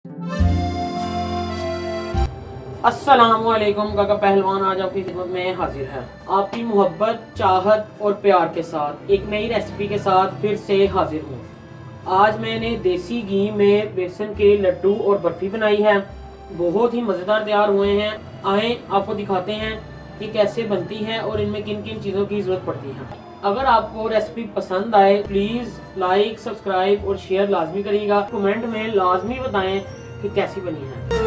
अस्सलामुअलैकुम काका पहलवान आज आपकी खिदमत में हाजिर है। आपकी मोहब्बत, चाहत और प्यार के साथ एक नई रेसिपी के साथ फिर से हाजिर हूँ। आज मैंने देसी घी में बेसन के लड्डू और बर्फी बनाई है। बहुत ही मज़ेदार तैयार हुए हैं। आए आपको दिखाते हैं कि कैसे बनती है और इनमें किन किन चीज़ों की ज़रूरत पड़ती है। अगर आपको रेसिपी पसंद आए प्लीज़ लाइक, सब्सक्राइब और शेयर लाजमी करिएगा। कमेंट में लाजमी बताएं कि कैसी बनी है।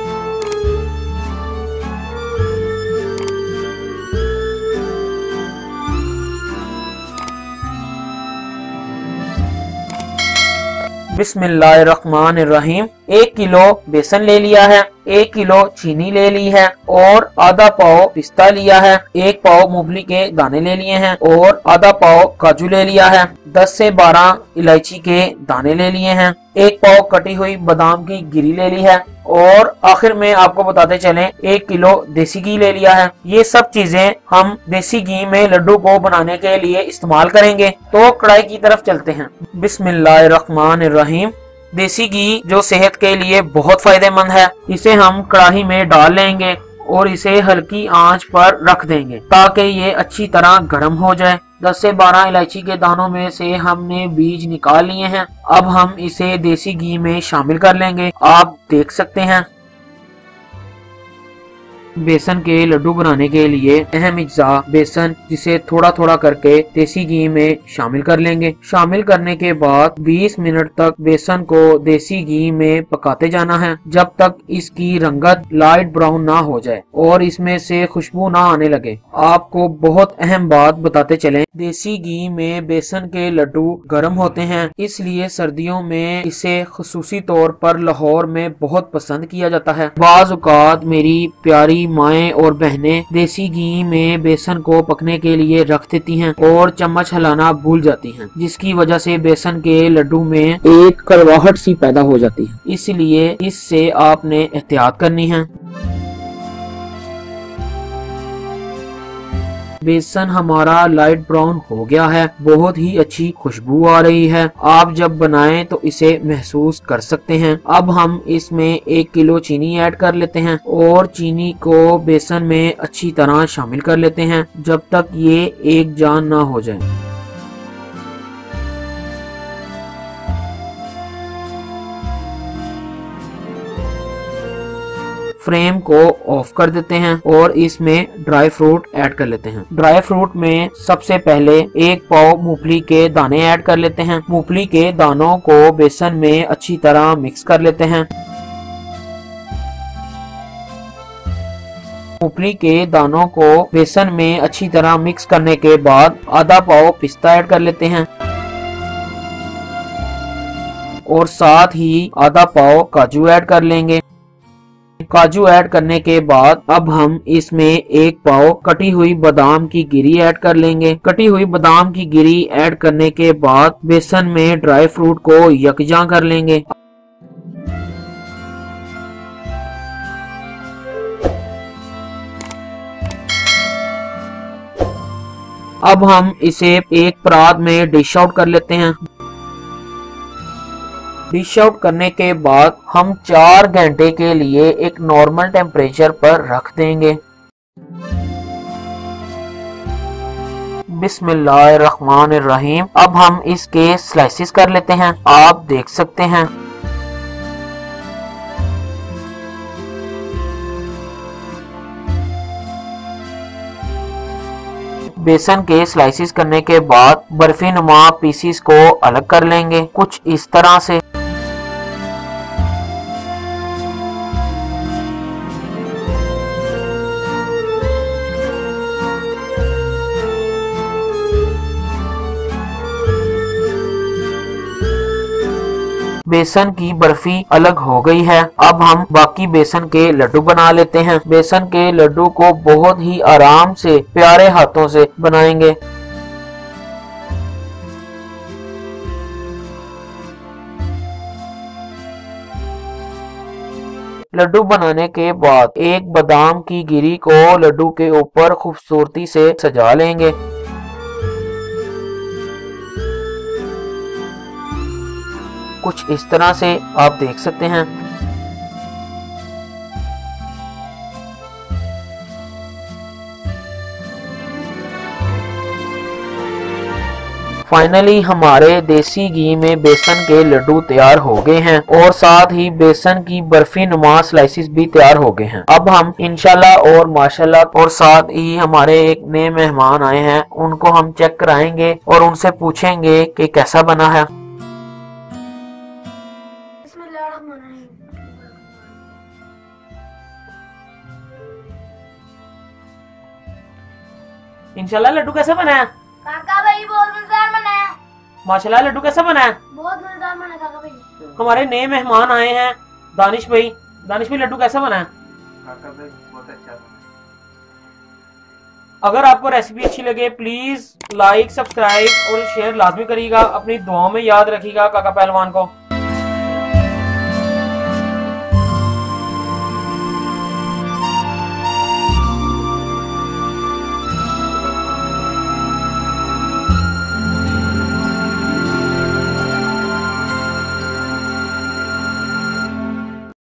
बिस्मिल्लाहिर्रहमानिर्रहीम। 1 किलो बेसन ले लिया है, 1 किलो चीनी ले ली है और आधा पाव पिस्ता लिया है, 1 पाव मूंगफली के दाने ले लिए हैं और आधा पाव काजू ले लिया है, 10 से 12 इलायची के दाने ले लिए हैं, 1 पाव कटी हुई बादाम की गिरी ले ली है और आखिर में आपको बताते चलें 1 किलो देसी घी ले लिया है। ये सब चीजें हम देसी घी में लड्डू को बनाने के लिए इस्तेमाल करेंगे। तो कढ़ाई की तरफ चलते हैं। बिस्मिल्लाहिर्रहमानिर्रहीम। देसी घी जो सेहत के लिए बहुत फायदेमंद है, इसे हम कढ़ाई में डाल लेंगे और इसे हल्की आंच पर रख देंगे ताकि ये अच्छी तरह गर्म हो जाए। 10 से 12 इलायची के दानों में से हमने बीज निकाल लिए हैं। अब हम इसे देसी घी में शामिल कर लेंगे। आप देख सकते हैं बेसन के लड्डू बनाने के लिए अहम अज्जा बेसन, जिसे थोड़ा थोड़ा करके देसी घी में शामिल कर लेंगे। शामिल करने के बाद 20 मिनट तक बेसन को देसी घी में पकाते जाना है जब तक इसकी रंगत लाइट ब्राउन ना हो जाए और इसमें से खुशबू ना आने लगे। आपको बहुत अहम बात बताते चलें, देसी घी में बेसन के लड्डू गर्म होते हैं, इसलिए सर्दियों में इसे खुसूसी तौर पर लाहौर में बहुत पसंद किया जाता है। बाज़ औक़ात मेरी प्यारी माएँ और बहनें देसी घी में बेसन को पकने के लिए रख देती हैं और चम्मच हिलाना भूल जाती हैं, जिसकी वजह से बेसन के लड्डू में एक कड़वाहट सी पैदा हो जाती है। इसलिए इससे आपने एहतियात करनी है। बेसन हमारा लाइट ब्राउन हो गया है, बहुत ही अच्छी खुशबू आ रही है। आप जब बनाएं तो इसे महसूस कर सकते हैं। अब हम इसमें 1 किलो चीनी ऐड कर लेते हैं और चीनी को बेसन में अच्छी तरह शामिल कर लेते हैं जब तक ये एक जान ना हो जाए। फ्लेम को ऑफ कर देते हैं और इसमें ड्राई फ्रूट ऐड कर लेते हैं। ड्राई फ्रूट में सबसे पहले 1 पाव मूंगफली के दाने ऐड कर लेते हैं। मूंगफली के दानों को बेसन में अच्छी तरह मिक्स कर लेते हैं। मूंगफली के दानों को बेसन में अच्छी तरह मिक्स करने के बाद आधा पाव पिस्ता ऐड कर लेते हैं और साथ ही आधा पाव काजू ऐड कर लेंगे। काजू ऐड करने के बाद अब हम इसमें 1 पाव कटी हुई बादाम की गिरी ऐड कर लेंगे। कटी हुई बादाम की गिरी ऐड करने के बाद बेसन में ड्राई फ्रूट को यकजा कर लेंगे। अब हम इसे एक परात में डिश आउट कर लेते हैं। डिश आउट करने के बाद हम 4 घंटे के लिए एक नॉर्मल टेम्परेचर पर रख देंगे। बिस्मिल्लाहिर्रहमानिर्रहीम। अब हम इसके स्लाइसेस कर लेते हैं। आप देख सकते हैं बेसन के स्लाइसेस करने के बाद बर्फी नुमा पीसीस को अलग कर लेंगे कुछ इस तरह से। बेसन की बर्फी अलग हो गई है। अब हम बाकी बेसन के लड्डू बना लेते हैं। बेसन के लड्डू को बहुत ही आराम से प्यारे हाथों से बनाएंगे। लड्डू बनाने के बाद एक बादाम की गिरी को लड्डू के ऊपर खूबसूरती से सजा लेंगे। कुछ इस तरह से आप देख सकते हैं। फाइनली हमारे देसी घी में बेसन के लड्डू तैयार हो गए हैं और साथ ही बेसन की बर्फी नुमा स्लाइसिस भी तैयार हो गए हैं। अब हम इंशाल्लाह और माशाल्लाह और साथ ही हमारे एक नए मेहमान आए हैं, उनको हम चेक कराएंगे और उनसे पूछेंगे कि कैसा बना है। इंशाल्लाह लड्डू कैसा बना है काका भाई? बहुत मजेदार बना है। माशाल्लाह लड्डू कैसा बना है? बहुत मजेदार बना है काका भाई। हमारे नए मेहमान आए हैं दानिश भाई। दानिश भाई लड्डू कैसा बना है? काका भाई बहुत अच्छा बना। अगर आपको रेसिपी अच्छी लगे प्लीज लाइक, सब्सक्राइब और शेयर लाजमी करिएगा। अपनी दुआओं में याद रखिएगा काका पहलवान को।